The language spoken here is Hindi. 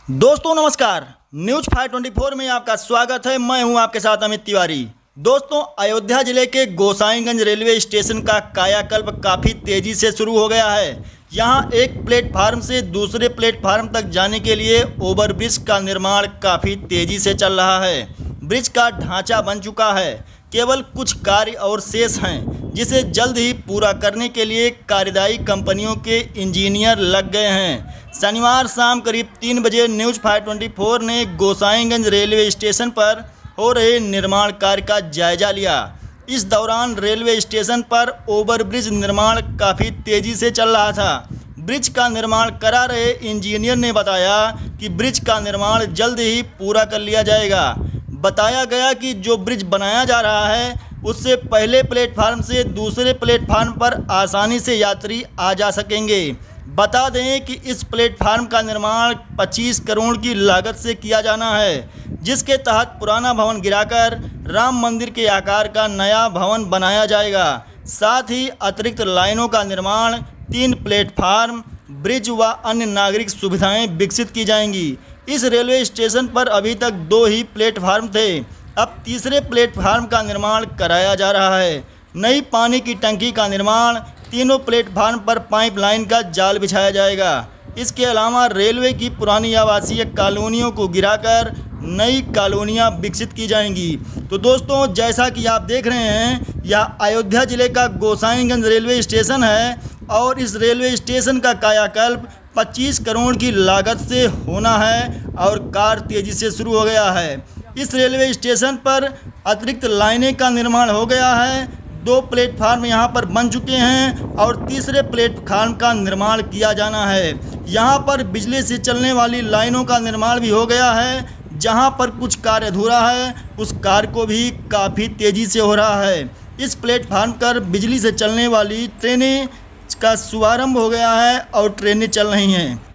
दोस्तों नमस्कार। न्यूज 524 में आपका स्वागत है। मैं हूं आपके साथ अमित तिवारी। दोस्तों, अयोध्या जिले के गोसाईगंज रेलवे स्टेशन का कायाकल्प काफ़ी तेज़ी से शुरू हो गया है। यहां एक प्लेटफार्म से दूसरे प्लेटफार्म तक जाने के लिए ओवरब्रिज का निर्माण काफ़ी तेज़ी से चल रहा है। ब्रिज का ढांचा बन चुका है, केवल कुछ कार्य और शेष हैं, जिसे जल्द ही पूरा करने के लिए कार्यदायी कंपनियों के इंजीनियर लग गए हैं। शनिवार शाम करीब 3 बजे न्यूज 524 ने गोसाईगंज रेलवे स्टेशन पर हो रहे निर्माण कार्य का जायजा लिया। इस दौरान रेलवे स्टेशन पर ओवरब्रिज निर्माण काफ़ी तेज़ी से चल रहा था। ब्रिज का निर्माण करा रहे इंजीनियर ने बताया कि ब्रिज का निर्माण जल्द ही पूरा कर लिया जाएगा। बताया गया कि जो ब्रिज बनाया जा रहा है उससे पहले प्लेटफार्म से दूसरे प्लेटफार्म पर आसानी से यात्री आ जा सकेंगे। बता दें कि इस प्लेटफार्म का निर्माण 25 करोड़ की लागत से किया जाना है, जिसके तहत पुराना भवन गिराकर राम मंदिर के आकार का नया भवन बनाया जाएगा। साथ ही अतिरिक्त लाइनों का निर्माण, 3 प्लेटफार्म, ब्रिज व अन्य नागरिक सुविधाएं विकसित की जाएंगी। इस रेलवे स्टेशन पर अभी तक 2 ही प्लेटफार्म थे, अब तीसरे प्लेटफार्म का निर्माण कराया जा रहा है। नई पानी की टंकी का निर्माण, तीनों प्लेटफार्म पर पाइपलाइन का जाल बिछाया जाएगा। इसके अलावा रेलवे की पुरानी आवासीय कॉलोनियों को गिराकर नई कॉलोनियां विकसित की जाएंगी। तो दोस्तों, जैसा कि आप देख रहे हैं, यह अयोध्या जिले का गोसाईगंज रेलवे स्टेशन है और इस रेलवे स्टेशन का कायाकल्प 25 करोड़ की लागत से होना है और कार्य तेज़ी से शुरू हो गया है। इस रेलवे स्टेशन पर अतिरिक्त लाइनें का निर्माण हो गया है, 2 प्लेटफार्म यहां पर बन चुके हैं और तीसरे प्लेटफार्म का निर्माण किया जाना है। यहां पर बिजली से चलने वाली लाइनों का निर्माण भी हो गया है। जहां पर कुछ कार्य अधूरा है, उस कार्य को भी काफ़ी तेज़ी से हो रहा है। इस प्लेटफार्म पर बिजली से चलने वाली ट्रेनें का शुभारंभ हो गया है और ट्रेनें चल रही हैं।